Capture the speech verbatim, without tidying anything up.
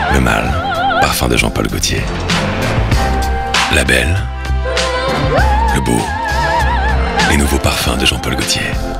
Le Mal, parfum de Jean-Paul Gaultier. La Belle, le Beau, les nouveaux parfums de Jean-Paul Gaultier.